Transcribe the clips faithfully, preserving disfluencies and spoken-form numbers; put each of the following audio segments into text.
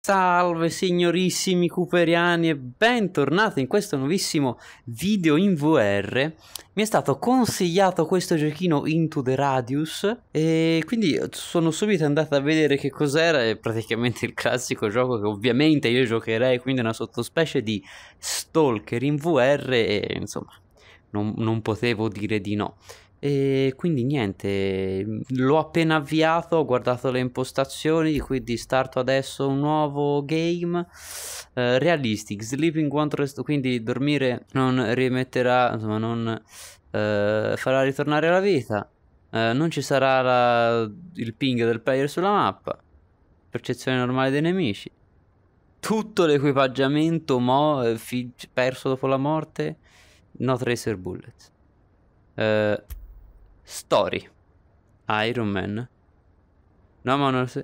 Salve signorissimi cooperiani e bentornati in questo nuovissimo video in V R. Mi è stato consigliato questo giochino Into the Radius e quindi sono subito andato a vedere che cos'era. È praticamente il classico gioco che ovviamente io giocherei, quindi una sottospecie di Stalker in V R e insomma non, non potevo dire di no. E quindi niente, l'ho appena avviato, ho guardato le impostazioni, quindi starto adesso un nuovo game. uh, Realistic, sleeping won't rest, quindi dormire non rimetterà, insomma non uh, farà ritornare alla vita. uh, Non ci sarà la, il ping del player sulla mappa. Percezione normale dei nemici. Tutto l'equipaggiamento mo eh, perso dopo la morte. No tracer bullets. uh, Story Iron Man. No, ma non si...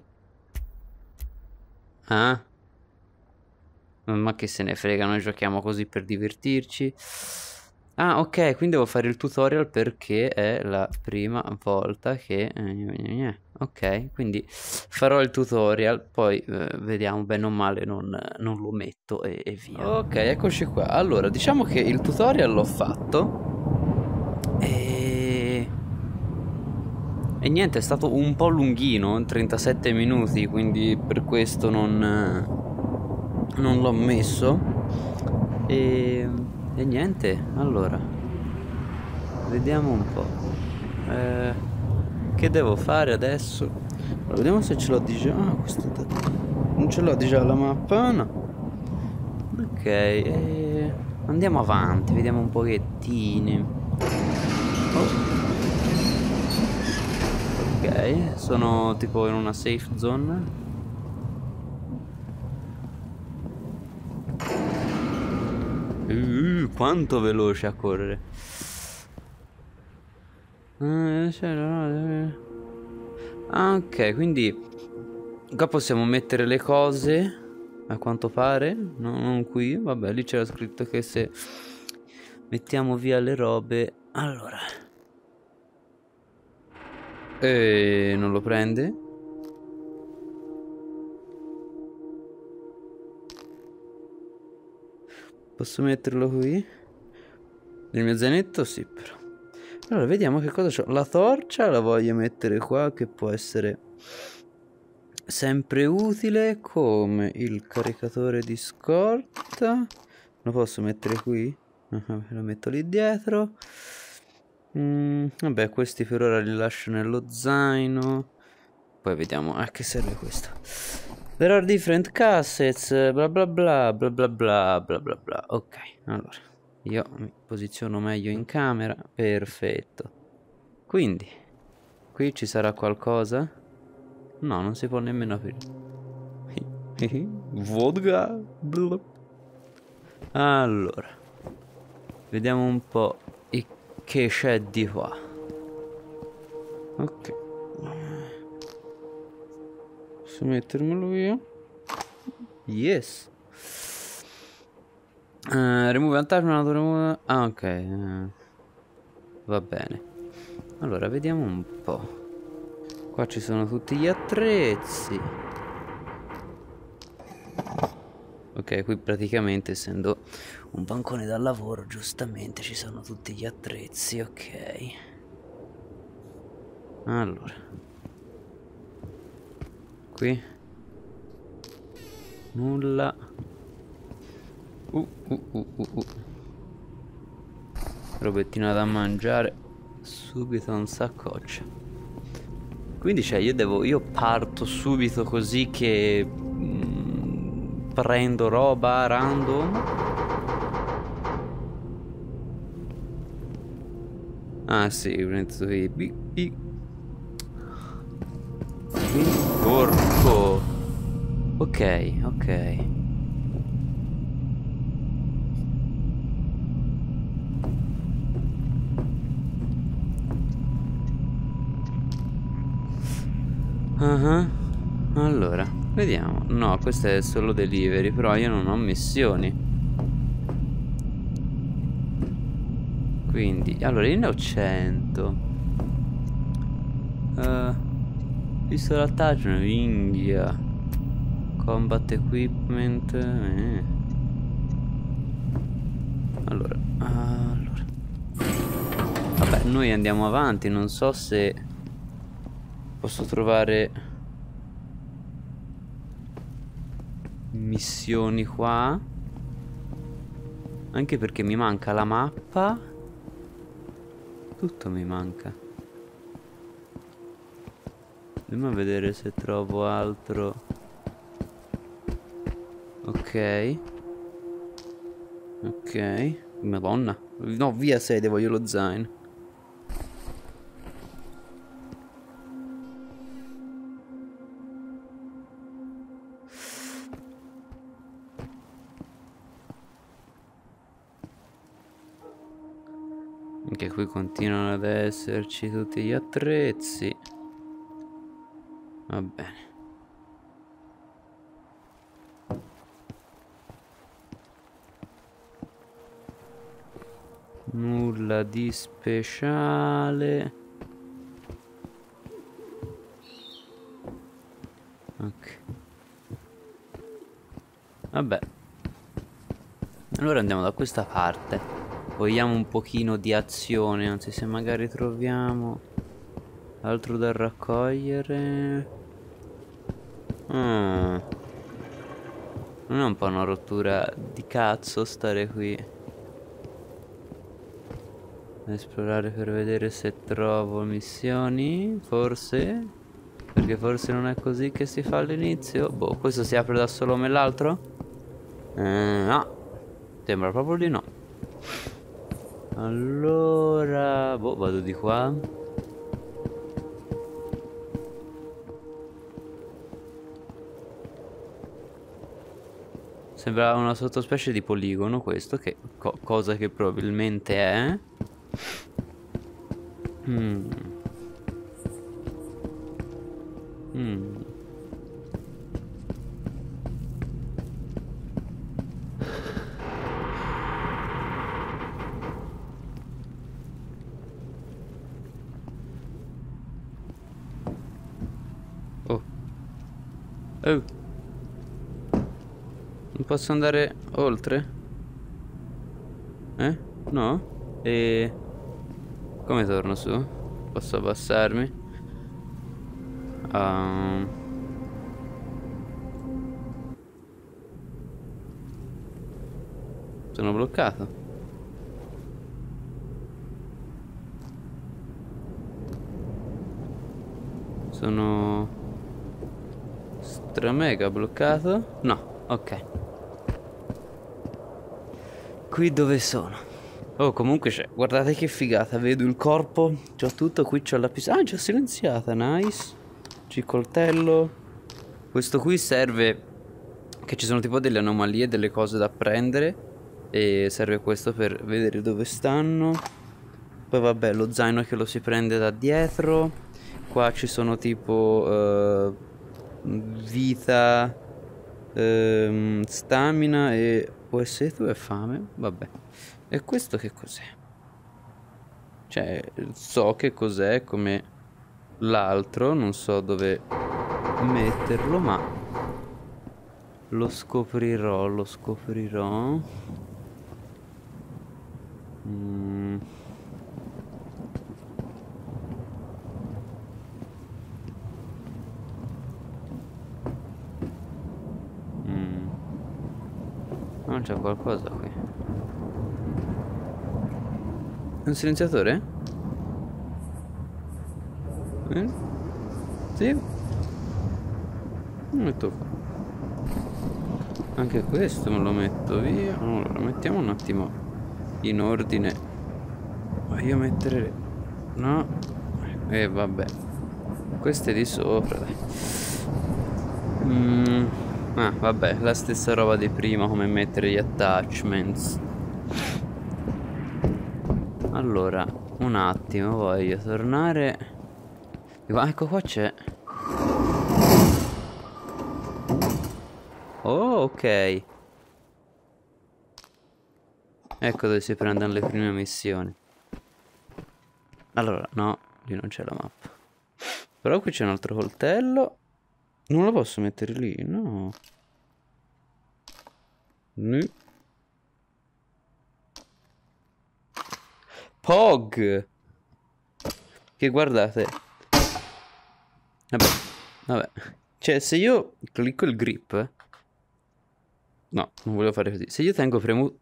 Ah, ma che se ne frega, noi giochiamo così per divertirci. Ah, ok, quindi devo fare il tutorial perché è la prima volta che... Ok, quindi farò il tutorial, poi eh, vediamo, bene o male non, non lo metto e, e via. Ok, eccoci qua. Allora, diciamo che il tutorial l'ho fatto e... E niente, è stato un po' lunghino, trentasette minuti, quindi per questo non, non l'ho messo. E, e niente, allora, vediamo un po'. Eh, che devo fare adesso? Allora, vediamo se ce l'ho di già. Ah, questo non ce l'ho di già la mappa, no. Ok, e andiamo avanti, vediamo un pochettino. Oh. Ok, sono tipo in una safe zone. Uh, quanto veloce a correre. Ah, ok, quindi qua possiamo mettere le cose, a quanto pare. No, non qui, vabbè, lì c'era scritto che se mettiamo via le robe. Allora, e non lo prende. Posso metterlo qui? Nel mio zainetto? Sì, però. Allora, vediamo che cosa c'ho. La torcia la voglio mettere qua, che può essere sempre utile, come il caricatore di scorta. Lo posso mettere qui? Uh-huh, lo metto lì dietro. Mm, vabbè, questi per ora li lascio nello zaino. Poi vediamo a che serve questo. There are different cassettes, bla bla bla bla bla bla bla bla bla. Ok, allora io mi posiziono meglio in camera. Perfetto. Quindi qui ci sarà qualcosa? No, non si può nemmeno aprire. Vodka. Allora, vediamo un po' che c'è di qua. Ok, posso mettermelo via. Yes. uh, Remove attachment. Remove... Ah, ok, uh, va bene. Allora, vediamo un po'. Qua ci sono tutti gli attrezzi. Ok, qui praticamente, essendo un bancone da lavoro, giustamente ci sono tutti gli attrezzi. Ok, allora, qui nulla. uh, uh, uh, uh, uh. Robettina da mangiare subito un saccoccia. Quindi cioè io devo io parto subito così che mm, prendo roba random. Ah sì, prendo qui. Bi, bi. Porco. Ok, ok. Uh-huh. Allora, vediamo. No, questo è solo delivery, però io non ho missioni. Quindi, allora io ne ho cento. uh, Visto l'attachment, inghia. Combat equipment. Eh. Allora, allora. Vabbè, noi andiamo avanti. Non so se posso trovare missioni qua. Anche perché mi manca la mappa. Tutto mi manca. Andiamo a vedere se trovo altro. Ok. Ok. Madonna. No, via sede, voglio lo zaino. Anche qui continuano ad esserci tutti gli attrezzi. Va bene. Nulla di speciale. Ok. Vabbè. Allora andiamo da questa parte. Vogliamo un pochino di azione, anzi se magari troviamo altro da raccogliere. Ah. Non è un po' una rottura di cazzo stare qui? Esplorare per vedere se trovo missioni, forse? Perché forse non è così che si fa all'inizio. Boh, questo si apre da solo come l'altro? Eh, no. Sembra proprio di no. Allora, boh, vado di qua. Sembra una sottospecie di poligono questo, che co cosa che probabilmente è. Mm. Mm. Oh. Oh. Non posso andare oltre? Eh? No? E... come torno su? Posso abbassarmi? Um... Sono bloccato. Sono... stra mega bloccato? No, ok. Qui dove sono? Oh, comunque c'è. Guardate che figata. Vedo il corpo. C'ho tutto. Qui c'ho la pistola. Ah, già silenziata. Nice. C'è il coltello. Questo qui serve. Che ci sono tipo delle anomalie, delle cose da prendere. E serve questo per vedere dove stanno. Poi vabbè, lo zaino che lo si prende da dietro. Qua ci sono tipo uh, vita, uh, stamina e può essere tu e fame. Vabbè. E questo che cos'è? Cioè, so che cos'è come l'altro, non so dove metterlo, ma lo scoprirò, lo scoprirò. Mm. Mm. Non c'è qualcosa qui. Un silenziatore? Eh? Sì. Lo metto qua. Anche questo me lo metto via. Allora, mettiamo un attimo in ordine. Voglio mettere... no. E eh, vabbè. Queste di sopra, dai. Mm. Ah, vabbè, la stessa roba di prima, come mettere gli attachments. Allora, un attimo, voglio tornare. Ecco qua c'è. Oh, ok. Ecco dove si prendono le prime missioni. Allora, no, lì non c'è la mappa. Però qui c'è un altro coltello. Non lo posso mettere lì, no. Nu. Pog. Che guardate. Vabbè. Vabbè. Cioè, se io clicco il grip... No, non volevo fare così. Se io tengo premuto...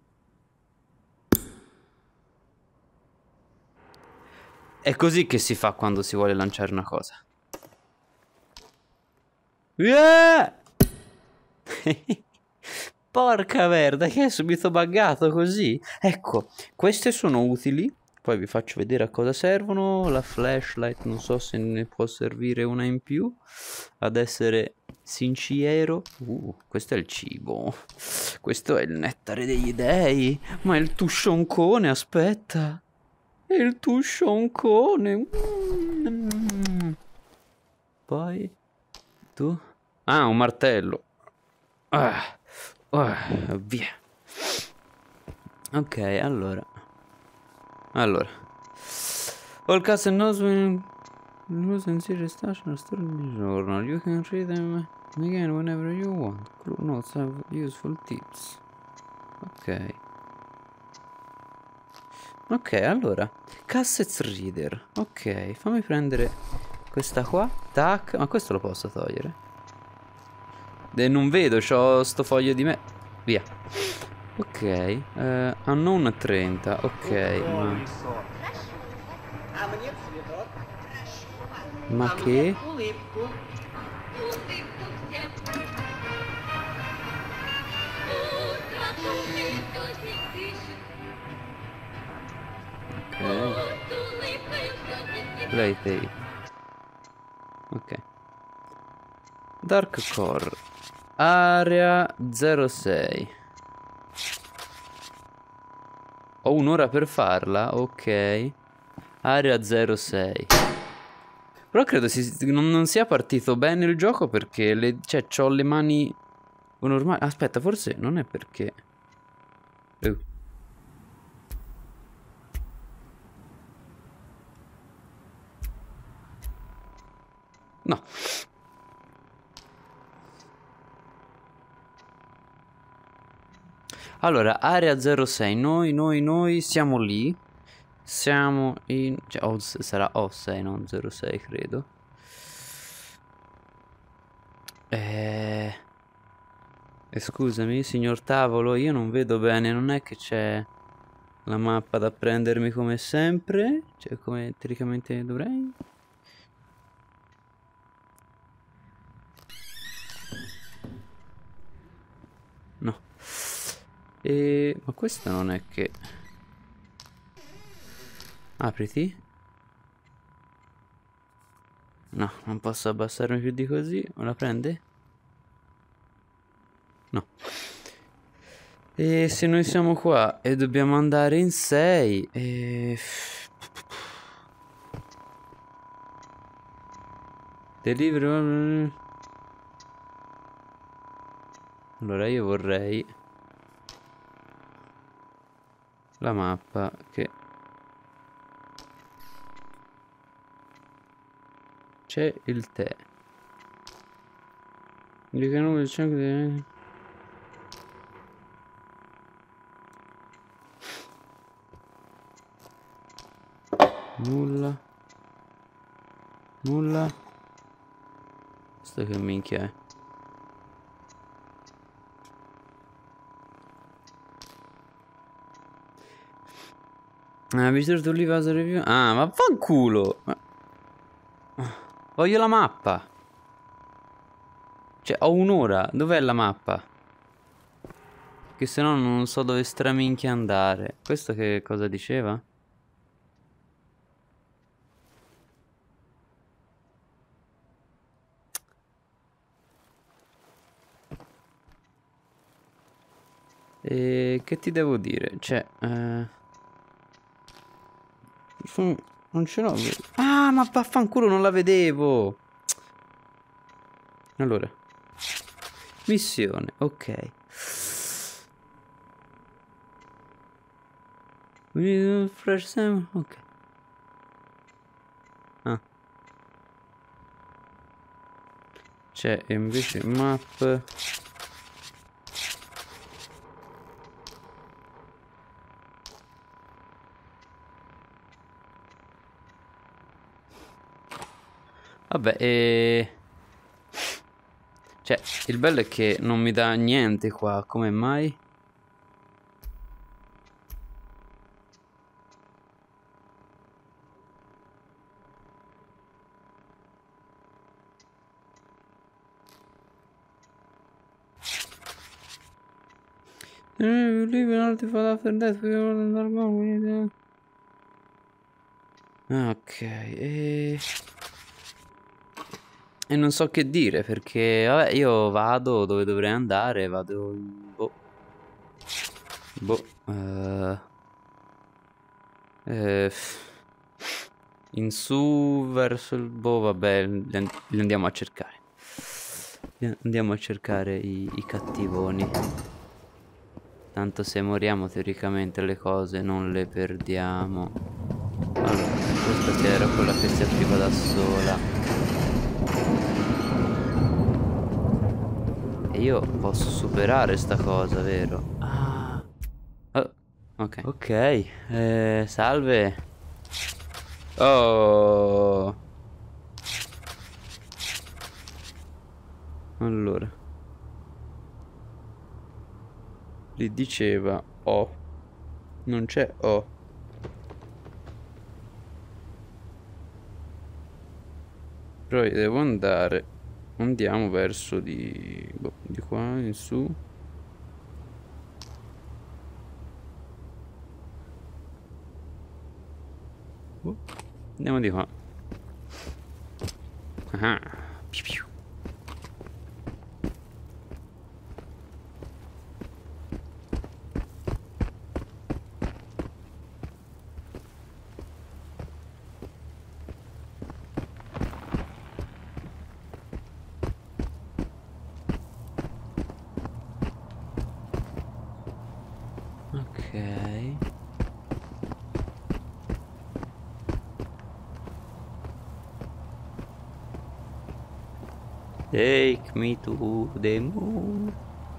È così che si fa quando si vuole lanciare una cosa. Yeah! Porca merda, che è subito buggato così. Ecco, queste sono utili. Poi vi faccio vedere a cosa servono. La flashlight, non so se ne può servire una in più. Ad essere sincero. Uh, questo è il cibo. Questo è il nettare degli dei. Ma è il tuscioncone, aspetta. È il tuscioncone. Mm. Poi, tu? Ah, un martello. Ah, ah, via. Ok, allora. Allora. All cast and knows when news and serious station story journal. You can read them again whenever you want. Clue notes have useful tips. Ok. Ok, allora. Cassette reader. Ok, fammi prendere questa qua. Tac. Ma questo lo posso togliere? E non vedo, c'ho sto foglio di me. Via. Ok. Uh, unknown trenta. Ok, ma... Ma che? Ok. Play tape. Ok. Dark Core. Area zero sei. Ho un'ora per farla? Ok. Area zero sei. Però credo si, non, non sia partito bene il gioco perché le, cioè, c'ho le mani normali. Aspetta, forse non è perché... Uh. No. Allora, area zero sei. Noi, noi, noi siamo lì. Siamo in... Cioè, oh, sarà O sei, non zero sei, credo. Eh... eh... Scusami, signor tavolo, io non vedo bene. Non è che c'è la mappa da prendermi come sempre? Cioè, come teoricamente dovrei? No. E... Ma questo non è che... Apriti. No, non posso abbassarmi più di così. Me la prende? No. E se noi siamo qua e dobbiamo andare in sei e... Delivery... Allora io vorrei... la mappa che... C'è il tè. Nulla. Nulla. Sto che minchia è. Ah, visitor to leave as a review. Ah, ma fanculo. Ma... Voglio la mappa. Cioè, ho un'ora. Dov'è la mappa? Che se no non so dove straminchia andare. Questo che cosa diceva? E che ti devo dire? Cioè, eh... non ce l'ho. Ah, ma vaffanculo, non la vedevo. Allora. Missione, ok. Fresh Sam, ok. Ah. C'è invece map. Vabbè, e... Cioè, il bello è che non mi dà niente qua, come mai? Ok, e... E non so che dire perché, vabbè, io vado dove dovrei andare, vado in... Boh. Boh. Uh... Eh... In su verso il... Boh, vabbè, li, li andiamo a cercare. Li andiamo a cercare i, i cattivoni. Tanto se moriamo teoricamente le cose non le perdiamo. Allora, questa era quella che si apriva da sola. E io posso superare sta cosa, vero? Ah. Oh, ok. Ok, eh, salve. Oh. Allora. Lì diceva O. Non c'è O. Però io devo andare. Andiamo verso di... Boh, di qua in su. Boh. Andiamo di qua. Ah. Piu piu. Ok. Take me to the moon.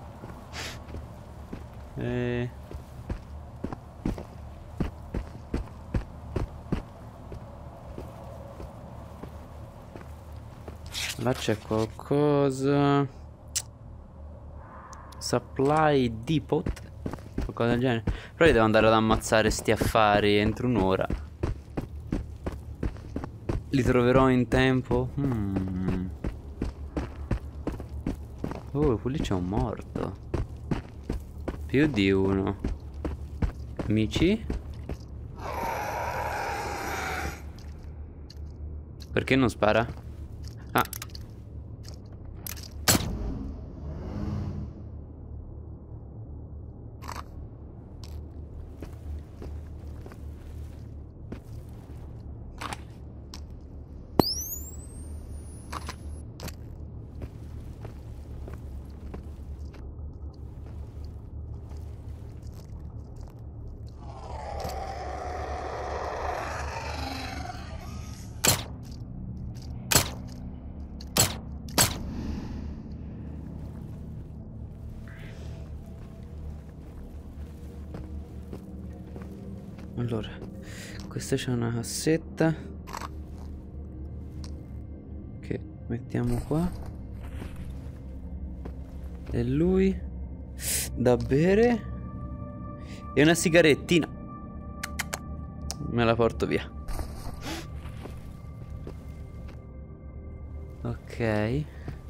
Eh. Là c'è qualcosa. Supply depot. Qualcosa del genere. Però io devo andare ad ammazzare sti affari entro un'ora. Li troverò in tempo? Hmm. Oh, lì c'è un morto. Più di uno. Amici? Perché non spara? Ah. Allora, questa c'è una cassetta che mettiamo qua. E lui da bere e una sigarettina. Me la porto via. Ok.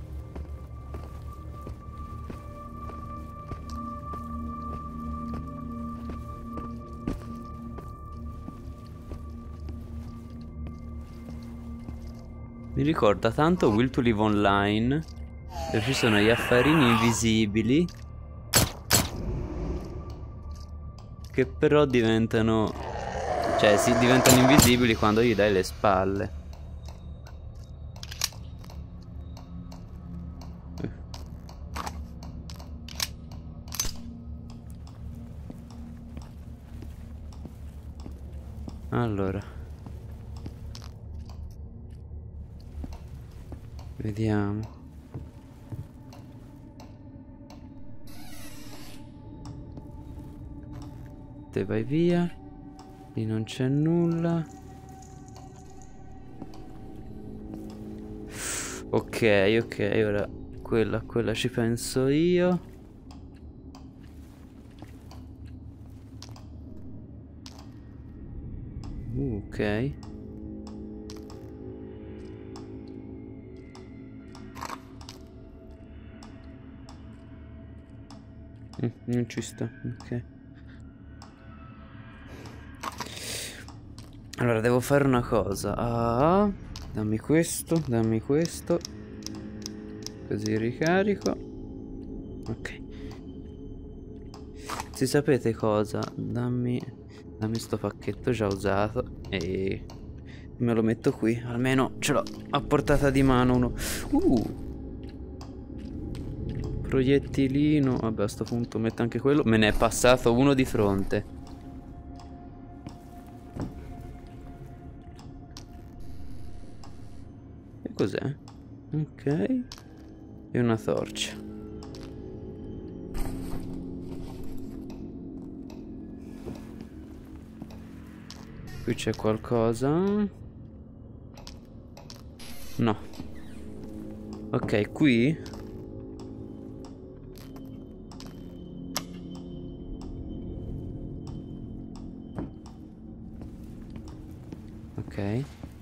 Mi ricorda tanto Will to Live Online, dove ci sono gli affarini invisibili che però diventano, cioè si diventano invisibili quando gli dai le spalle. Allora, vediamo. Te vai via. Lì non c'è nulla. Ok, ok, ora quella, quella ci penso io. Uh, ok. Mm, non ci sta, ok. Allora devo fare una cosa. Ah, dammi questo, dammi questo. Così ricarico. Ok. Se sapete cosa, dammi, dammi sto pacchetto già usato e me lo metto qui. Almeno ce l'ho a portata di mano uno. Uh. Proiettilino. Vabbè, a sto punto metto anche quello. Me ne è passato uno di fronte. E cos'è? Ok. E una torcia. Qui c'è qualcosa. No. Ok, qui. Ok.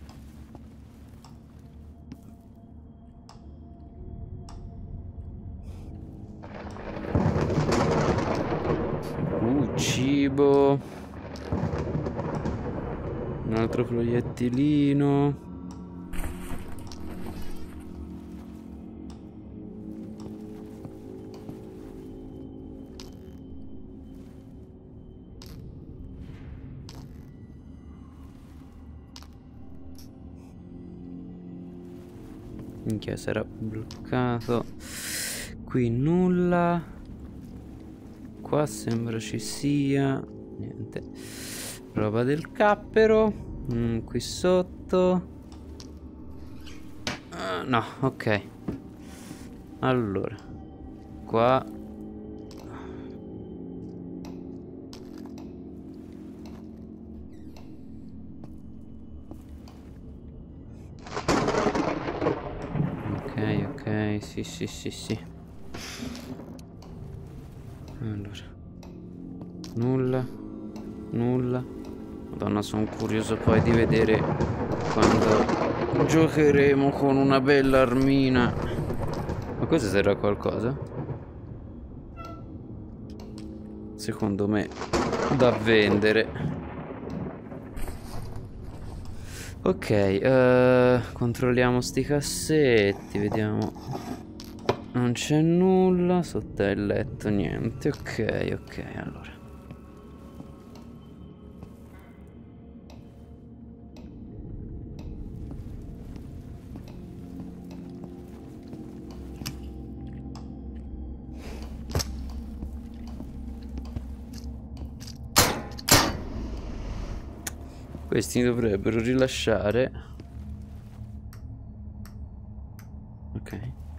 Uh, cibo. Un altro proiettilino. Minchia, si era bloccato. Qui nulla. Qua sembra ci sia niente. Roba del cappero. Mm, qui sotto. Uh, no, ok. Allora, qua. Ok, ok, sì, sì, sì, sì. Allora, nulla, nulla. Madonna, sono curioso poi di vedere quando giocheremo con una bella armina. Ma questo sarà qualcosa? Secondo me da vendere. Ok, uh, controlliamo sti cassetti, vediamo. Non c'è nulla, sotto il letto niente, ok, ok, allora. Questi dovrebbero rilasciare. Ok.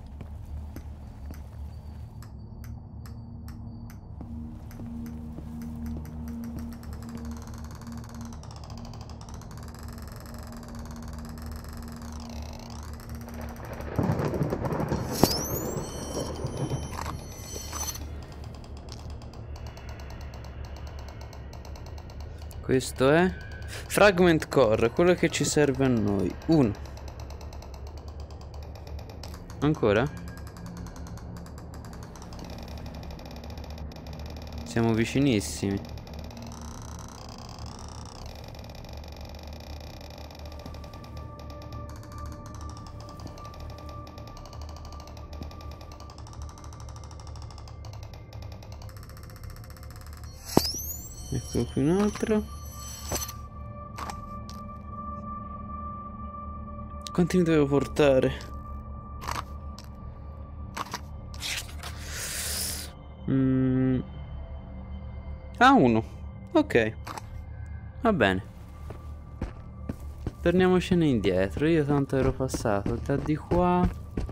Questo è Fragment Core, quello che ci serve a noi. Uno. Ancora? Siamo vicinissimi. Ecco qui un altro. Quanti ne devo portare? Mm. Ah, uno. Ok. Va bene. Torniamocene indietro. Io tanto ero passato da di qua.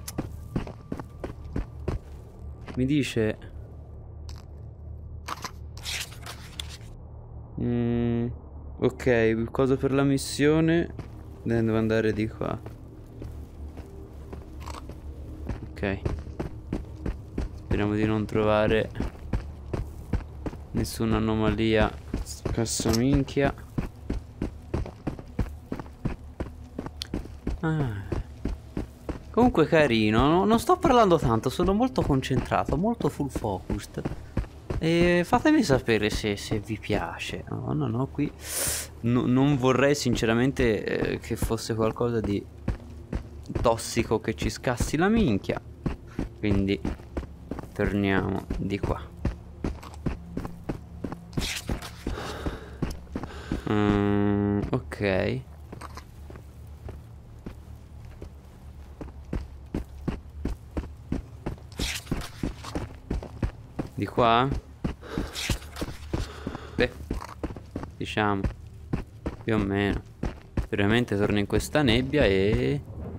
Mi dice... Mm. Ok, cosa per la missione? Devo andare di qua. Ok. Speriamo di non trovare nessuna anomalia. Cassaminchia. Ah. Comunque carino, no? Non sto parlando tanto, sono molto concentrato, molto full focused. E fatemi sapere se, se vi piace. No, no, no, qui no, non vorrei sinceramente eh, che fosse qualcosa di tossico che ci scassi la minchia. Quindi torniamo di qua. Mm, ok. Di qua? Beh, diciamo più o meno. Veramente torno in questa nebbia e...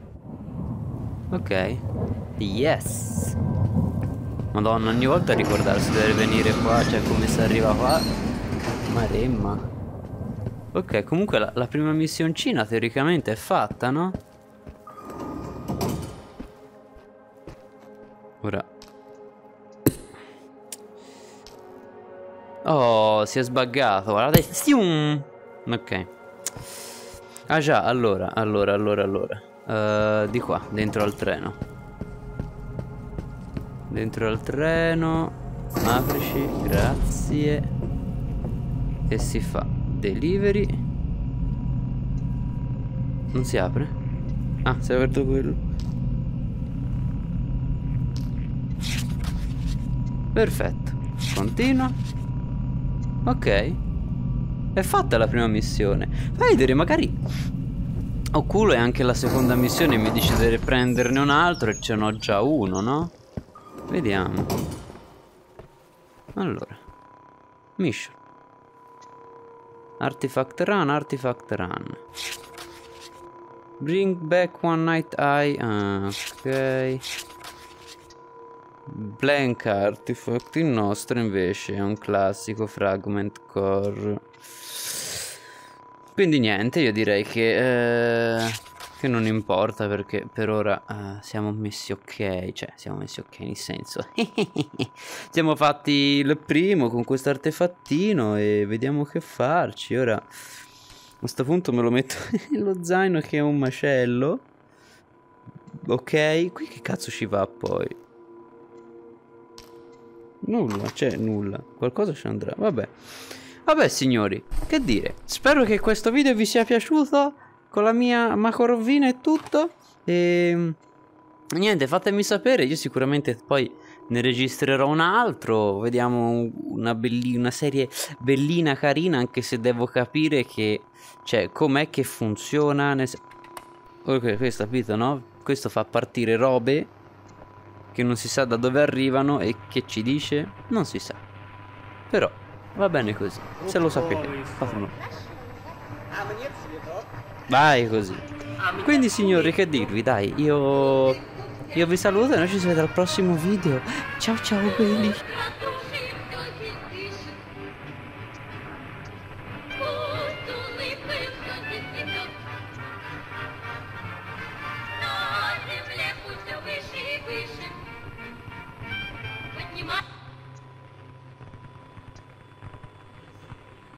ok. Yes. Madonna, ogni volta ricordarsi di venire qua. Cioè, come si arriva qua. Maremma. Ok, comunque la, la prima missioncina teoricamente è fatta, no? Ora. Oh, si è sbaggato. Guardate. Stium. Ok. Ah già, allora, allora, allora, allora. Uh, di qua, dentro al treno. Dentro al treno. Aprici, grazie. E si fa delivery. Non si apre? Ah, si è aperto quello. Perfetto. Continua. Ok. È fatta la prima missione. Fai vedere, magari ho culo e anche la seconda missione mi dice di prenderne un altro e ce n'ho già uno, no? Vediamo. Allora. Mission. Artifact run, artifact run. Bring back one night eye. Ah, ok. Blank artifact. Il nostro invece è un classico fragment core. Quindi niente, io direi che eh, che non importa, perché per ora eh, siamo messi ok. Cioè siamo messi ok nel senso siamo fatti il primo con questo artefattino e vediamo che farci. Ora a questo punto me lo metto nello zaino che è un macello. Ok, qui che cazzo ci va poi? Nulla, c'è nulla. Qualcosa ci andrà, vabbè. Vabbè signori, che dire. Spero che questo video vi sia piaciuto. Con la mia macrovina e tutto. E niente, fatemi sapere. Io sicuramente poi ne registrerò un altro. Vediamo una, belli una serie bellina, carina. Anche se devo capire che, cioè, com'è che funziona. Ok, questo capito, no? Questo fa partire robe che non si sa da dove arrivano e che ci dice non si sa. Però va bene così. Se lo sapete, fatemelo. Vai così. Quindi signori, che dirvi, dai, io io vi saluto e noi ci si vede al prossimo video. Ciao ciao belli.